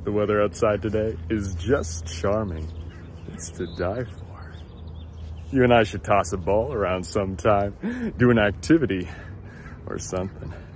The weather outside today is just charming. It's to die for. You and I should toss a ball around sometime, do an activity or something.